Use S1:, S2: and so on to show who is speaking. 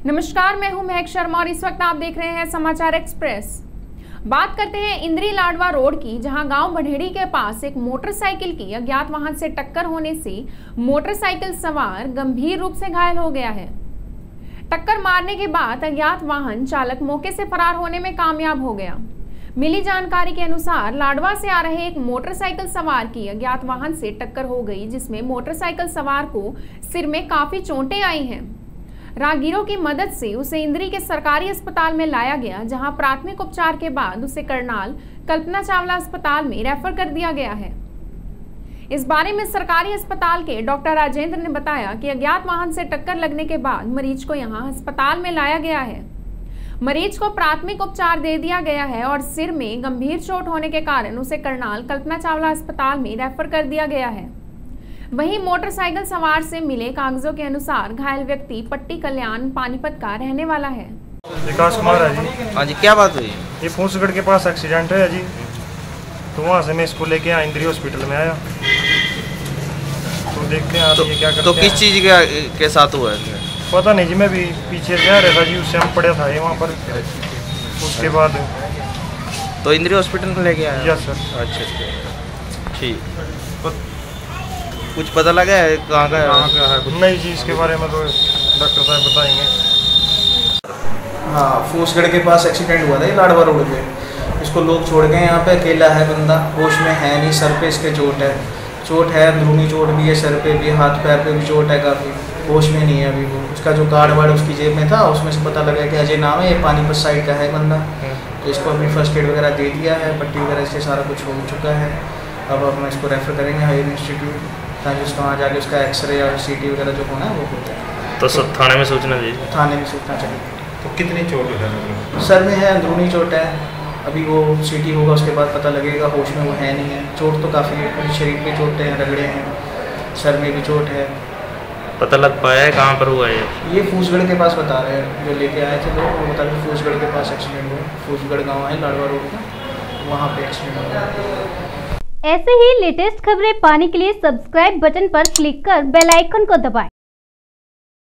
S1: नमस्कार, मैं हूं महक शर्मा और इस वक्त आप देख रहे हैं समाचार एक्सप्रेस। बात करते हैं इंद्री लाडवा रोड की, जहां गांव बढ़ेड़ी के पास एक मोटरसाइकिल की अज्ञात वाहन से टक्कर होने से मोटरसाइकिल सवार गंभीर रूप से घायल हो गया है। टक्कर मारने के बाद अज्ञात वाहन चालक मौके से फरार होने में कामयाब हो गया। मिली जानकारी के अनुसार लाडवा से आ रहे एक मोटरसाइकिल सवार की अज्ञात वाहन से टक्कर हो गई, जिसमें मोटरसाइकिल सवार को सिर में काफी चोटें आई हैं। राहगीरों की मदद से उसे इंद्री के सरकारी अस्पताल में लाया गया, जहां प्राथमिक उपचार के बाद उसे करनाल कल्पना चावला अस्पताल में रेफर कर दिया गया है। इस बारे में सरकारी अस्पताल के डॉक्टर राजेंद्र ने बताया कि अज्ञात वाहन से टक्कर लगने के बाद मरीज को यहां अस्पताल में लाया गया है। मरीज को प्राथमिक उपचार दे दिया गया है और सिर में गंभीर चोट होने के कारण उसे करनाल कल्पना चावला अस्पताल में रेफर कर दिया गया है। वहीं मोटरसाइकिल सवार से मिले कागजों के अनुसार घायल व्यक्ति पट्टी कल्याण पानीपत का रहने वाला है।
S2: विकास कुमार है जी।
S3: हाँ जी, क्या बात हुई?
S2: ये फूसगढ़ के पास एक्सीडेंट है जी, तो वहाँ से मैं इसको लेके आया, इंद्री हॉस्पिटल में आया, तो देखते हैं ये क्या करते
S3: तो किस चीज़ के साथ हुआ है?
S2: पता नहीं जी, मैं भी पीछे जा रहा था जी, उससे हम पड़े था वहाँ पर। उसके बाद
S3: तो इंद्री हॉस्पिटल में लेके आया?
S2: Yes sir.
S3: अच्छा, ठीक। कुछ पता लगा है कहाँ का है?
S2: नहीं जी, इसके बारे में तो डॉक्टर साहब बताएंगे।
S4: हाँ, फूसगढ़ के पास एक्सीडेंट हुआ था ये लाडवा रोड पे। इसको लोग छोड़ गए यहाँ पे, अकेला है बंदा, होश में है नहीं, सर पे इसके चोट है, अंदरूनी चोट भी है, सर पे भी, हाथ पैर पे भी चोट है काफ़ी, होश में नहीं है अभी वो। उसका जो कार्ड वार्ड उसकी जेब में था, उसमें से पता लगा कि अजय नाम है, ये पानीपत साइड का है बंदा। तो इसको अभी फर्स्ट एड वगैरह दे दिया है, पट्टी वगैरह से सारा कुछ हो चुका है। अब हम इसको रेफर करेंगे हायर इंस्टीट्यूट, ताकि उसको वहाँ जाके उसका एक्सरे और सीटी वगैरह जो होना है वो हो जाए।
S5: तो सब थाने में सूचना दीजिए।
S4: थाने में सूचना चाहिए।
S6: तो कितनी चोट है?
S4: सर में है, अंदरूनी चोट है, अभी वो सीटी होगा उसके बाद पता लगेगा, होश में वो है नहीं है। चोट तो काफ़ी है, शरीर पे चोटें हैं, रगड़े हैं, सर में भी चोट है।
S5: पता लग पाया है कहाँ पर हुआ है?
S4: ये फूसगढ़ के पास बता रहे हैं, जो लेके आए थे लोग, वो बता रहे फूसगढ़ के पास एक्सीडेंट हुआ। फूसगढ़ गाँव है लाडवा रोड का, वहाँ पे एक्सीडेंट हुआ।
S7: ऐसे ही लेटेस्ट खबरें पाने के लिए सब्सक्राइब बटन पर क्लिक कर बेल आइकन को दबाएं।